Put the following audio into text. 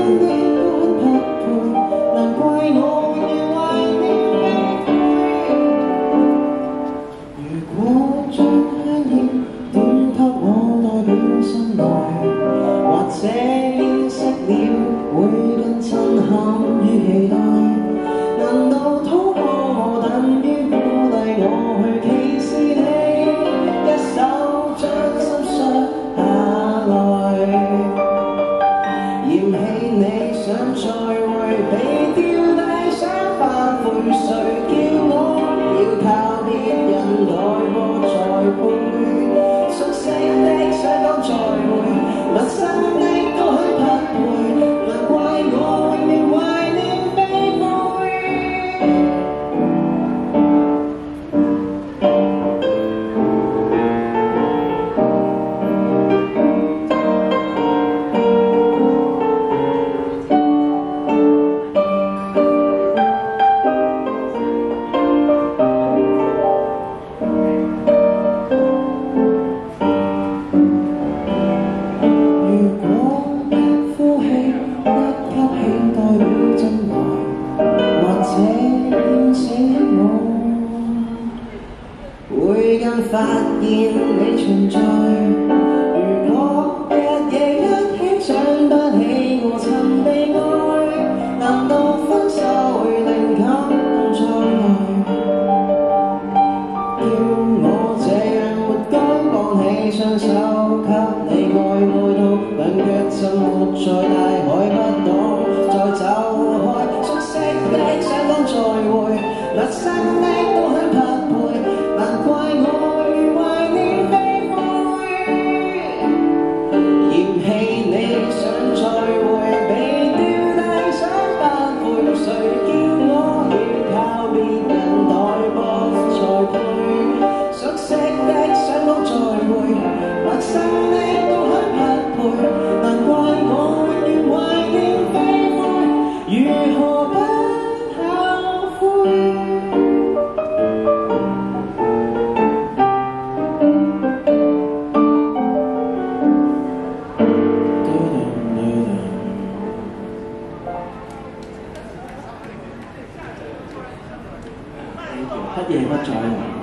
你都很匹配，難怪我永遠為你飛灰。如果將香煙點給我代表心內，或者煙熄了會更震撼與期待。難道討好我等於鼓勵我去歧視你？一手將心摔下來，嫌棄你想再會，被丟低想反悔，誰叫我要靠別人來過再配？熟悉的想講再會，陌生的都很匹配，難怪我永遠懷念飛灰。會更發現你存在。如果日夜一起想不起我曾被愛，難道分手會令感動再來？叫我這樣沒該放棄雙手給你愛到兩腳浸沒在大海不懂再走開。熟悉的想講再會，陌生的都很匹配，難怪我越懷念飛灰。嫌棄你想再會，被丟低想反悔，誰叫我要靠別人代薄才配？熟悉的想講再會，陌生的都很匹配，難怪我越懷念飛灰，如何不後悔？黑夜不再來。